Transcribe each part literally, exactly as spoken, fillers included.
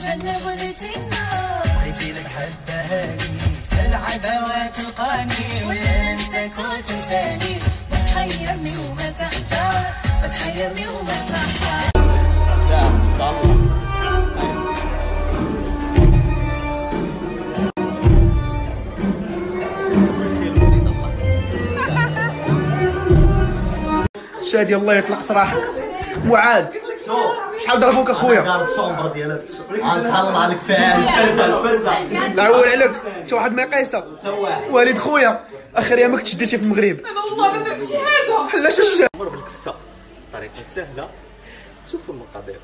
جنب التنور بغيتي لك حتى هاني تلعب وتلقاني ولا ننساك وتنساني ما تحيرني وما تحتار ما تحيرني وما تحتار لا صح شادي الله يطلق سراحك. معاد شحال ضربوك اخويا؟ قارد الشومبر ديالك غنتهلا عليك فيها الفرده الفرده نعول عليك انت واحد مقيسه والد خويا اخر يامك تشدي شي في المغرب. انا والله ما درت شي حاجه. علاش الشام مر بالكفته طريقه سهله شوفوا المقادير.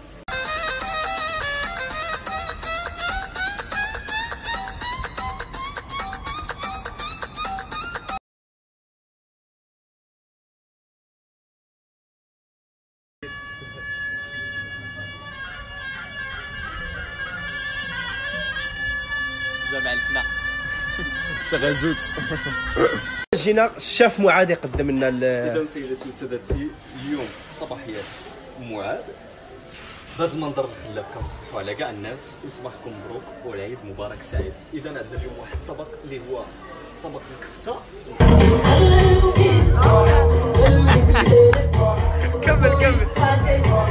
جمع الفنا تغازوت. جينا الشاف معاد يقدم لنا اذا سيداتي وسادتي اليوم صباحيات معاد بهذا المنظر الخلاب كنصبحوا على كاع الناس وصباحكم مبروك والعيد مبارك سعيد. اذا عندنا اليوم واحد الطبق اللي هو طبق الكفته. كمل كمل